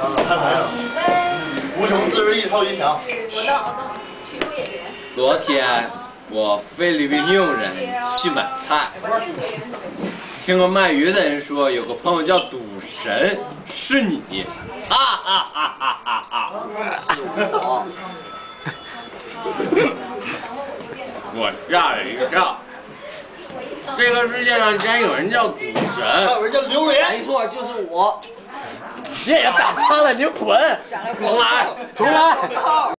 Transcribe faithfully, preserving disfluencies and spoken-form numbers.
太没了。无穷自制力套一条。 我到，我到，去做演员。 昨天我菲律宾佣人去买菜，听个卖鱼的人说有个朋友叫赌神，是你，哈哈哈哈哈哈！是我。我吓了一跳。这个世界上竟然有人叫赌神， 还有人叫榴莲。 没错，就是我。 你也打岔了，你滚！重来，重来。